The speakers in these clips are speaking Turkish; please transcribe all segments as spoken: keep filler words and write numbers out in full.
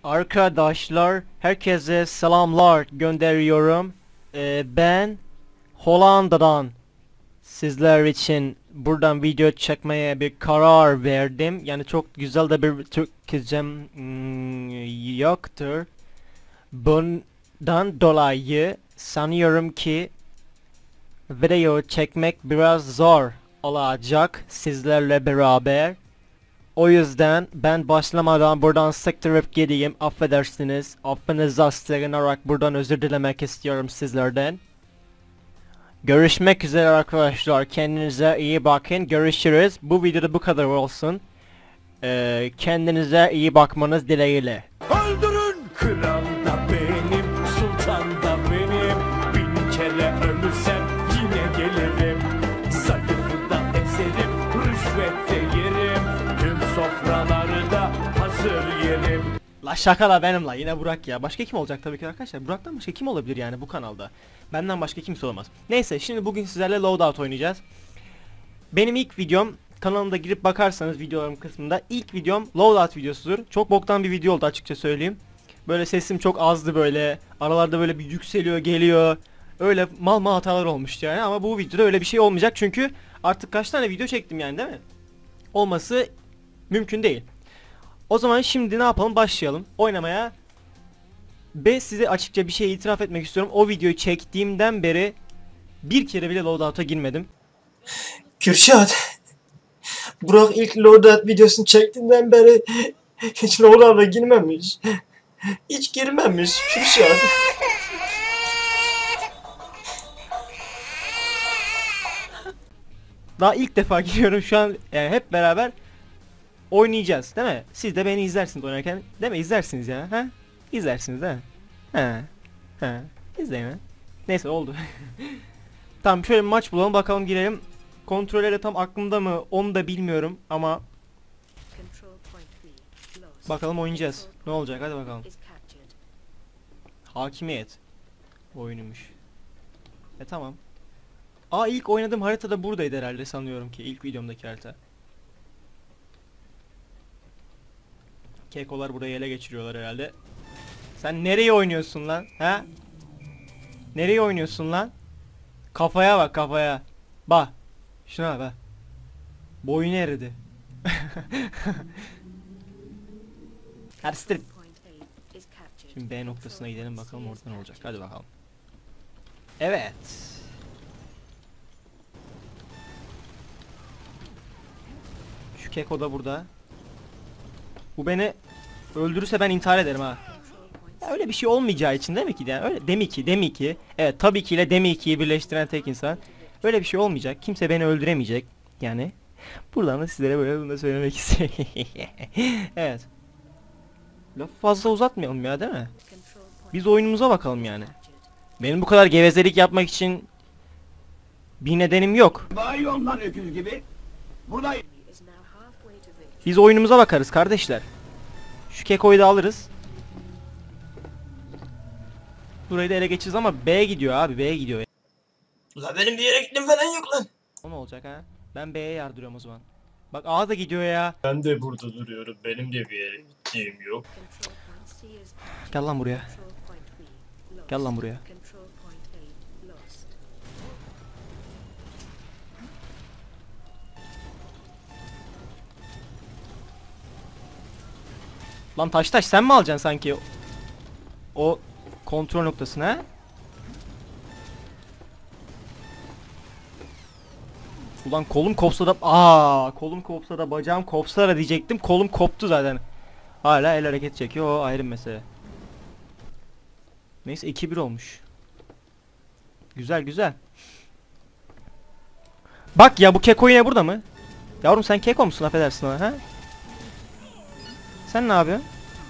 Arkadaşlar, herkese selamlar gönderiyorum. Ee, ben Hollanda'dan sizler için buradan video çekmeye bir karar verdim. Yani çok güzel de bir Türkçem hmm, yoktur. Bundan dolayı sanıyorum ki video çekmek biraz zor olacak sizlerle beraber. O yüzden ben başlamadan buradan sektirip gideyim, affedersiniz. Affınıza sığınarak buradan özür dilemek istiyorum sizlerden. Görüşmek üzere arkadaşlar, kendinize iyi bakın, görüşürüz. Bu videoda bu kadar olsun. Ee, kendinize iyi bakmanız dileğiyle. Öldürün! Kral da benim, sultan da benim. Bin kere ölürsem yine gelirim. Zayıfı da ezerim, rüşvet de yerim. Tüm sofraları da hazır yerim. La şaka da benim la, yine Burak ya. Başka kim olacak tabii ki arkadaşlar? Burak'tan başka kim olabilir yani bu kanalda? Benden başka kimse olamaz. Neyse, şimdi bugün sizlerle Loadout oynayacağız. Benim ilk videom, kanalımda girip bakarsanız videolarım kısmında ilk videom Loadout videosudur. Çok boktan bir video oldu açıkça söyleyeyim. Böyle sesim çok azdı böyle. Aralarda böyle bir yükseliyor geliyor. Öyle mal mal hatalar olmuştu yani, ama bu videoda öyle bir şey olmayacak çünkü artık kaç tane video çektim yani, değil mi? Olması mümkün değil. O zaman şimdi ne yapalım, başlayalım oynamaya. Ben size açıkça bir şey itiraf etmek istiyorum. O videoyu çektiğimden beri bir kere bile Loadout'a girmedim. Kürşat, Burak ilk Loadout videosunu çektiğinden beri hiç Loadout'a girmemiş. Hiç girmemiş Kürşat. Daha ilk defa giriyorum şu an, yani hep beraber oynayacağız değil mi? Siz de beni izlersiniz oynarken, değil mi? İzlersiniz ya, ha? İzlersiniz değil mi? Ha. Ha. İzleyin ha. Neyse, oldu. Tamam, şöyle bir maç bulalım bakalım, girelim. Kontrolleri tam aklımda mı onu da bilmiyorum ama bakalım, oynayacağız. Ne olacak, hadi bakalım. Hakimiyet oyunumuş. E tamam. Aa, ilk oynadığım harita da buradaydı herhalde, sanıyorum ki ilk videomdaki harita. Kekolar burayı ele geçiriyorlar herhalde. Sen nereye oynuyorsun lan? Ha? Nereye oynuyorsun lan? Kafaya bak, kafaya. Bak. Şuna bak. Boyun eridi. Hadi strip. Şimdi B noktasına gidelim bakalım orada ne olacak. Hadi bakalım. Evet. Şu keko da burada. Bu beni öldürürse ben intihar ederim ha. Ya öyle bir şey olmayacağı için değil mi ki? Yani öyle demi ki, demi ki. Evet, tabii ki ile demi ki'yi birleştiren tek insan. Öyle bir şey olmayacak. Kimse beni öldüremeyecek. Yani buradan da sizlere böyle bunu da söylemek istiyorum. Evet. Lafı fazla uzatmayalım ya, değil mi? Biz oyunumuza bakalım yani. Benim bu kadar gevezelik yapmak için bir nedenim yok. Bayonlar öküz gibi. Buradayım. Biz oyunumuza bakarız kardeşler. Şu kekoyu da alırız. Burayı da ele geçiririz ama B gidiyor abi, B gidiyor. Ulan benim bir yere gittim falan yok lan. O ne olacak ha? Ben B'ye yardırıyorum o zaman. Bak, A da gidiyor ya. Ben de burada duruyorum. Benim de bir yere gittiğim yok. Gel lan buraya. Gel lan buraya. Lan taş taş, sen mi alacaksın sanki o kontrol noktasını ha? Ulan kolum kopsa da, aa kolum kopsa da bacağım kopsa da diyecektim, kolum koptu zaten. Hala el hareket çekiyor, o ayrı mesele. Neyse, iki bir olmuş. Güzel güzel. Bak ya, bu keko yine burada mı? Yavrum sen keko musun, affedersin ona, ha? Sen ne yapıyorsun?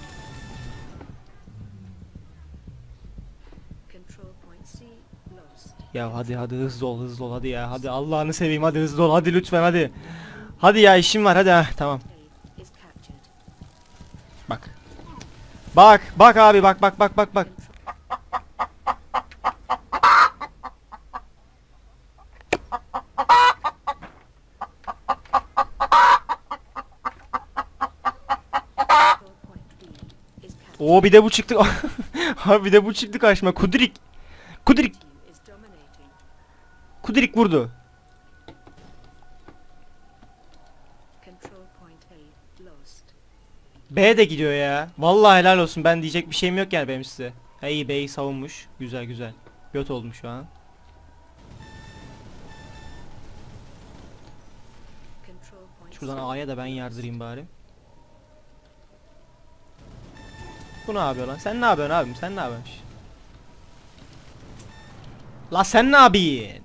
Ya hadi hadi hızlı ol, hızlı ol hadi ya, hadi Allah'ını seveyim, hadi hızlı ol, hadi lütfen, hadi. Hadi ya, işim var, hadi ha, tamam. Bak. Bak bak abi, bak bak bak bak bak. Oo bir de bu çıktı. Abi bir de bu çıktı karşıma. Kudrik. Kudrik. Kudrik vurdu. B de gidiyor ya. Vallahi helal olsun. Ben diyecek bir şeyim yok yani benim size. Ha, iyi B'yi savunmuş. Güzel güzel. Göt oldum şu an. Şuradan A'ya da ben yardırayım bari. Bu ne yapıyor lan? Sen ne yapıyorsun abim? Sen ne yapıyorsun? La sen ne yapıyorsun?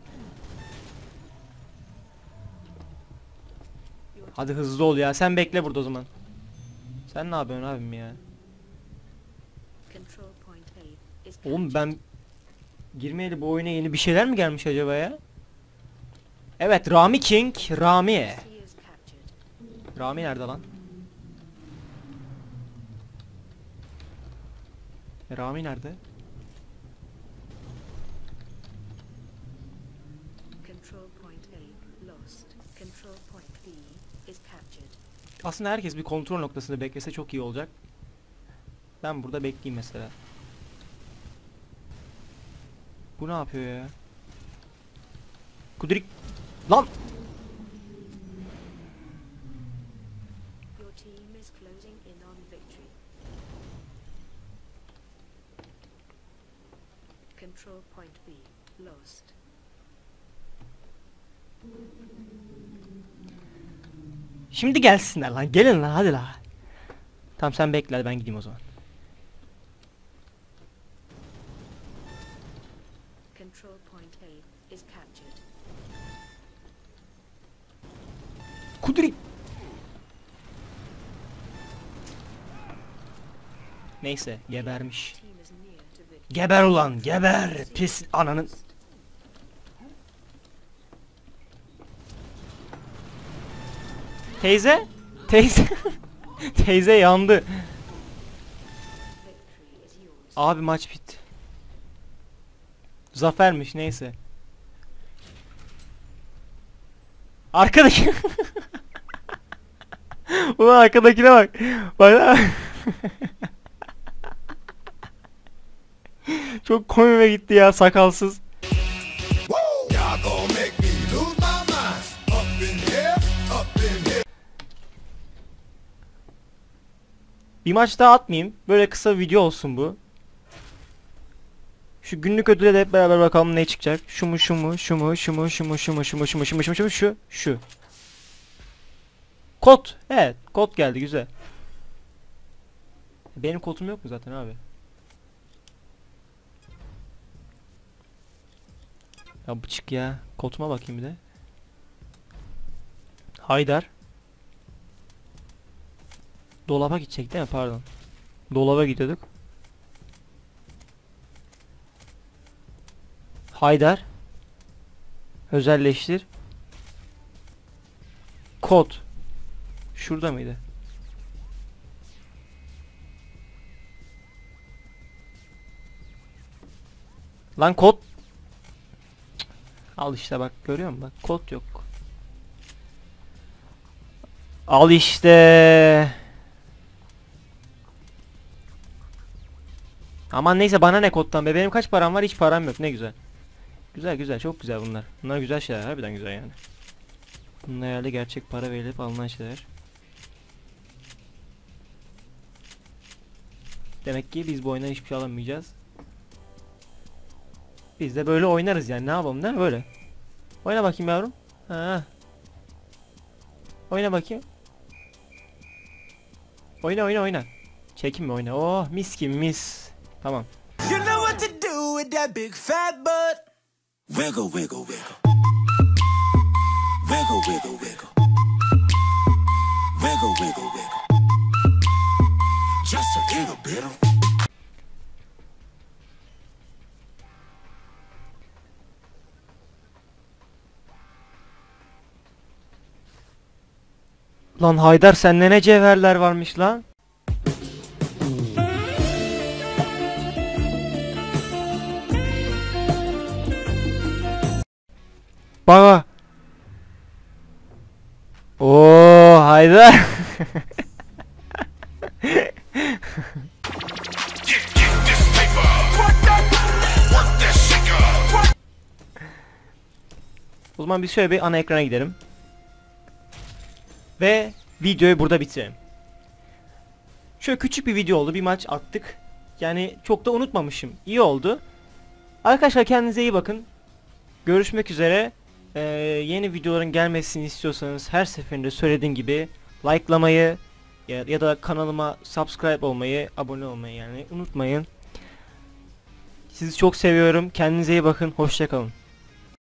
Hadi hızlı ol ya. Sen bekle burada o zaman. Sen ne yapıyorsun abim ya? Oğlum ben girmeyeli bu oyuna yeni bir şeyler mi gelmiş acaba ya? Evet, Rami King, Rami. Rami nerede lan? Rami nerede? Aslında herkes bir kontrol noktasında beklese çok iyi olacak. Ben burada bekleyeyim mesela. Bu ne yapıyor ya? Kudrik lan. Şimdi gelsinler lan. Gelin lan hadi la. Tamam sen bekle ben gideyim o zaman. Kudrik. Neyse gebermiş. Geber ulan geber. Pis ananın. Teyze? Teyze? Teyze yandı. Abi maç bitti. Zafermiş neyse. Arkadaki. Ulan arkadakine bak. Bak. Çok komiğime gitti ya sakalsız. Bir maç daha atmayayım. Böyle kısa video olsun bu. Şu günlük ödüle de hep beraber bakalım ne çıkacak. Şu mu şu mu şu mu şu mu şu mu şu mu şu mu şu mu şu mu şu mu şu mu şu şu. Kod. Evet, kod geldi güzel. Benim kodum yok mu zaten abi? Ya bıçık ya. Koduma bakayım bir de. Haydar. Dolaba gidecek değil mi? Pardon. Dolaba gidiyorduk. Haydar. Özelleştir. Kod. Şurada mıydı? Lan kod. Cık. Al işte bak görüyor musun? Bak kod yok. Al işte. Aman neyse bana ne koddan be. Benim kaç param var? Hiç param yok. Ne güzel. Güzel güzel çok güzel bunlar. Bunlar güzel şeyler. Harbiden güzel yani. Bunlar herhalde gerçek para verilip alınan şeyler. Demek ki biz bu oyundan hiçbir şey alamayacağız. Biz de böyle oynarız yani. Ne yapalım değil mi? Böyle. Oyna bakayım yavrum. Ha. Oyna bakayım. Oyna oyna oyna. Çekinme oyna. Oh mis gibi mis. Tamam. You know what to do with that big fat butt. Wiggle wiggle wiggle. Wiggle wiggle wiggle. Wiggle wiggle wiggle. Just a little bit of. Lan Haydar sende ne cevherler varmış lan. Baba. Oo Haydar. O zaman biz şöyle bir ana ekrana gidelim. Ve videoyu burada bitirelim. Şöyle küçük bir video oldu. Bir maç attık. Yani çok da unutmamışım. İyi oldu. Arkadaşlar kendinize iyi bakın. Görüşmek üzere. Ee, yeni videoların gelmesini istiyorsanız her seferinde söylediğim gibi likelamayı ya, ya da kanalıma subscribe olmayı, abone olmayı yani unutmayın. Sizi çok seviyorum. Kendinize iyi bakın. Hoşça kalın.